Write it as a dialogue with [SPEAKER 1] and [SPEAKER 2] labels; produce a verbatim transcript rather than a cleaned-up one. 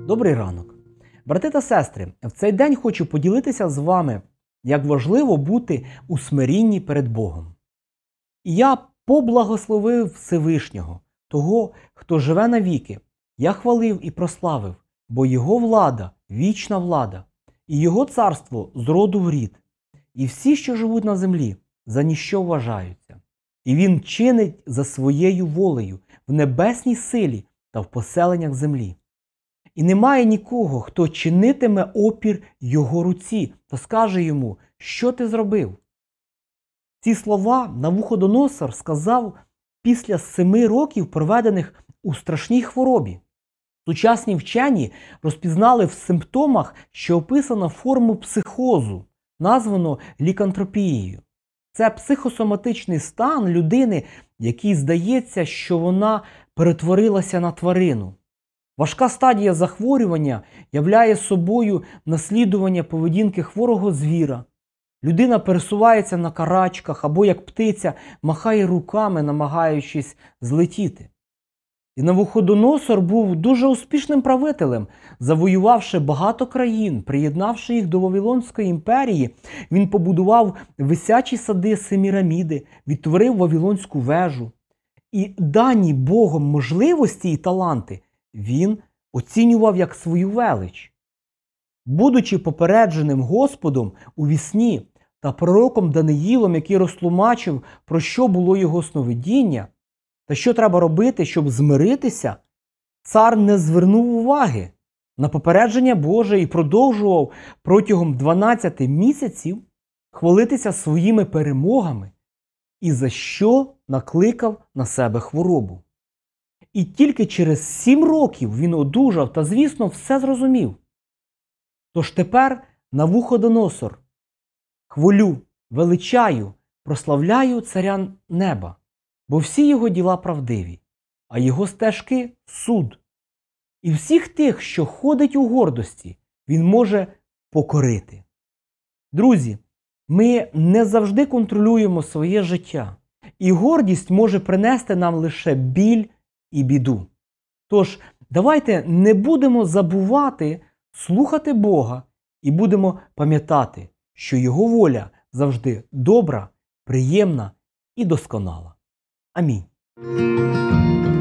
[SPEAKER 1] Добрий ранок. Брати та сестри, в цей день хочу поділитися з вами, як важливо бути у смирінні перед Богом. І я поблагословив Всевишнього, того, хто живе навіки. Я хвалив і прославив, бо Його влада – вічна влада, і Його царство з роду в рід. І всі, що живуть на землі, за ніщо вважаються. І Він чинить за своєю волею в небесній силі та в поселеннях землі. І немає нікого, хто чинитиме опір Його руці та скаже йому, що ти зробив. Ці слова Навуходоносор сказав після семи років, проведених у страшній хворобі. Сучасні вчені розпізнали в симптомах, що описано форму психозу, названо лікантропією. Це психосоматичний стан людини, який здається, що вона перетворилася на тварину. Важка стадія захворювання являє собою наслідування поведінки хворого звіра. Людина пересувається на карачках або, як птиця, махає руками, намагаючись злетіти. І Навуходоносор був дуже успішним правителем. Завоювавши багато країн, приєднавши їх до Вавилонської імперії, він побудував висячі сади Семіраміди, відтворив Вавилонську вежу. І дані Богом можливості і таланти він оцінював як свою велич. Будучи попередженим Господом у вісні та пророком Даниїлом, який розтлумачив, про що було його сновидіння, та що треба робити, щоб змиритися, цар не звернув уваги на попередження Боже і продовжував протягом дванадцяти місяців хвалитися своїми перемогами, і за що накликав на себе хворобу. І тільки через сім років він одужав та, звісно, все зрозумів. Тож тепер Навуходоносор: хвалю, величаю, прославляю царя неба, бо всі його діла правдиві, а його стежки – суд. І всіх тих, що ходить у гордості, він може покорити. Друзі, ми не завжди контролюємо своє життя, і гордість може принести нам лише біль і біду. Тож, давайте не будемо забувати слухати Бога і будемо пам'ятати, що Його воля завжди добра, приємна і досконала. Амінь.